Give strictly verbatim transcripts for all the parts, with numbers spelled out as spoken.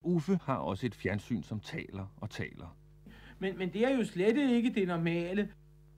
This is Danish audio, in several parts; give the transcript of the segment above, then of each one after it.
Uffe har også et fjernsyn, som taler og taler. Men, men det er jo slet ikke det normale.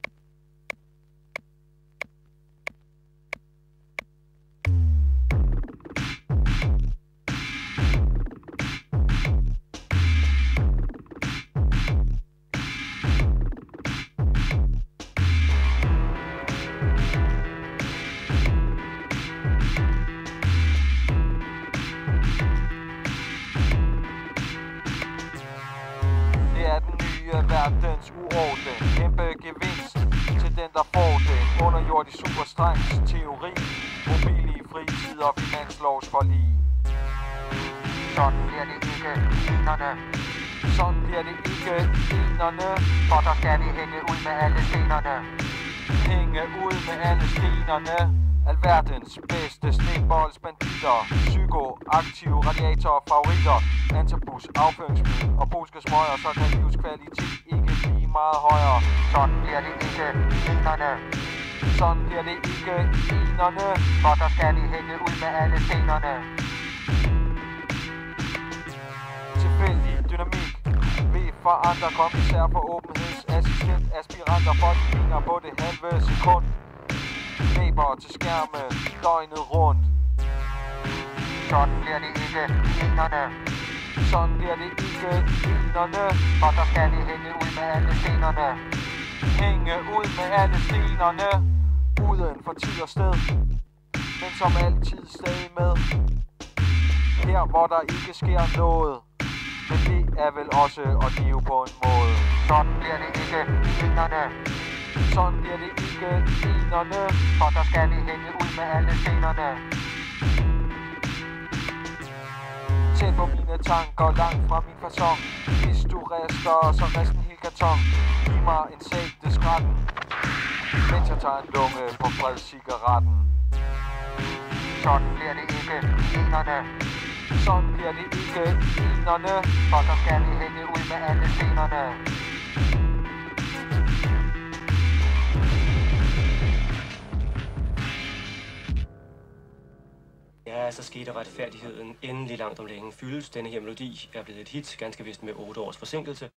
Det er den nye verdens uorden. Kæmpe gevinst til den, der får den. Underjordisk superstrengs teori. Mobil i fritid og finanslovsforlig. Sådan bliver det ikke enerne. Sådan bliver det ikke enerne. For der skal vi hænge ud med alle stenerne. Hænge ud med alle stenerne. Alverdens bedste sneboldsbanditter. Psyko, aktiv, radiator, favoritter. Antabus, afføringsmiddel og polske smøger. Så kan livskvalitet ikke blive meget højere. Sådan bliver det ikke enerne. Sådan bliver det ikke enerne. For der skal vi hænge ud med alle stenerne. Tilfældig dynamik. Vi forandrer kommissær for åbenhedsassistent. Aspiranter for de hænger på det halve sekund. Klæber til skærmen døgnet rundt. Sådan bliver det ikke enerne. Sådan bliver det ikke enerne. For der skal vi hænge ud med alle stenerne. Hænge ud med alle stenerne. Uden for tid og sted. Men som altid stadig med. Her hvor der ikke sker noget. Men det er vel også at leve på en måde. Sådan bliver det ikke enerne. Sådan bliver det ikke enerne. For der skal vi hænge ud med alle stenerne. Tæt på mine tanker, langt fra min façon. Hvis du rester, så rest en hel karton. Giv mig en sægte skrætten, mens jeg tager en lunge på fredscigaretten. Sådan bliver det ikke enerne. Sådan bliver det ikke enerne. For der skal vi hænge ud med alle stenerne. Ja, så skete retfærdigheden endelig langt om længe fyldes. Denne her melodi er blevet et hit, ganske vist med otte års forsinkelse.